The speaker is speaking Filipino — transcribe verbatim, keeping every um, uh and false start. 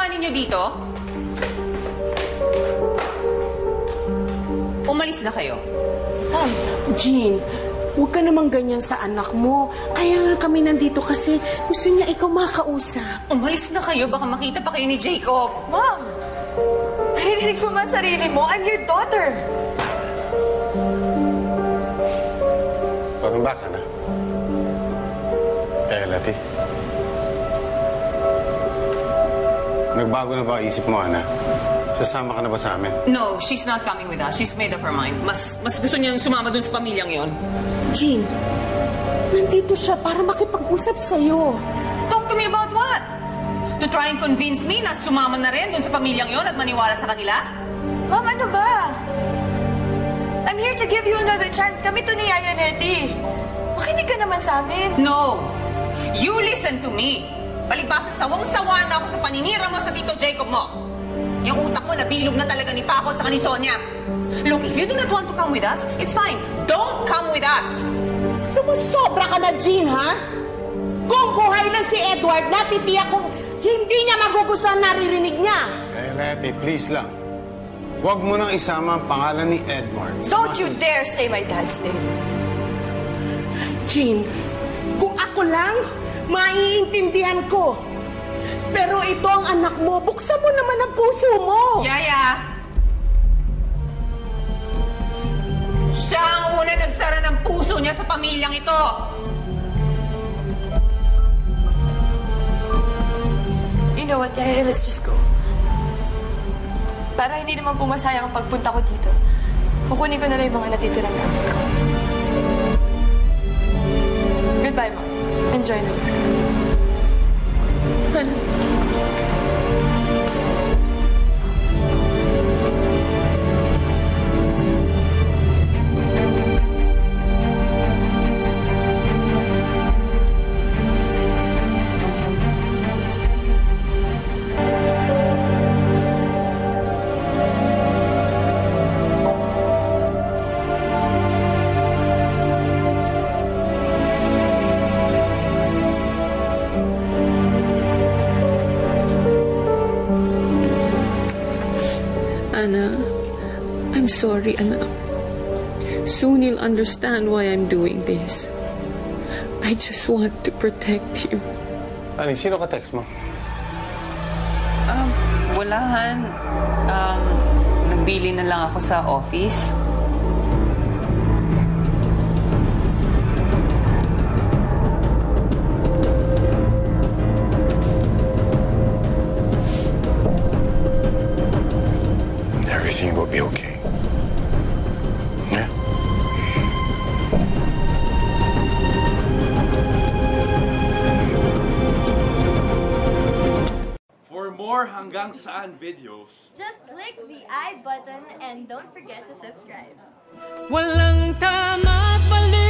ginagawa ninyo dito? Umalis na kayo. Ma'am, Jean, huwag ka namang ganyan sa anak mo. Kaya nga kami nandito kasi gusto niya ikaw makausap. Umalis na kayo, baka makita pa kayo ni Jacob. Mom! Narinig mo man sarili mo, I'm your daughter! Welcome back, Hannah. Eh, Lati. Nagbago na ba ang isip mo, Hannah? Sasama ka na ba sa amin? No, she's not coming with us. She's made up her mind. Mas mas gusto niyang sumama dun sa pamilyang yon. Jean, nandito siya para makipag-usap sa'yo. Talk to me about what? To try and convince me na sumama na rin dun sa pamilyang yon at maniwala sa kanila? Mom, ano ba? I'm here to give you another chance. Kami to ni Yaya Nettie. Makinig ka naman sa amin. No! You listen to me. Palibasa sawang-sawa na ako sa paninira mo sa Tito Jacob mo. Yung utak mo nabilog na talaga ni Paco at saka ni Sonia. Look, if you do not want to come with us, it's fine. Don't come with us! Sumusobra ka na, Jean, ha? Kung buhay lang si Edward, natitiyak kung hindi niya magugustuhan naririnig niya. Eh, Leti, please lang. Huwag mo nang isama ang pangalan ni Edward. Don't you dare say my dad's name. Jean, kung ako lang, maiintindihan ko. Pero ito ang anak mo, buksan mo naman ang puso mo. Yaya! Siya ang una nagsara ng puso niya sa pamilyang ito. You know what, Yaya? Let's just go. Para hindi naman pumasayang ang pagpunta ko dito, kukunin ko na lang yung mga natitirang gamit ko. Goodbye, Mom. Enjoy the work. Anna, I'm sorry, Anna. Soon you'll understand why I'm doing this. I just want to protect you. Ani, sino ka text mo? Um, wala, Han. Um, nagbili na lang ako sa office. Everything will be okay. Yeah? For more Hanggang Saan videos, just click the I button and don't forget to subscribe. Walang tama at mali.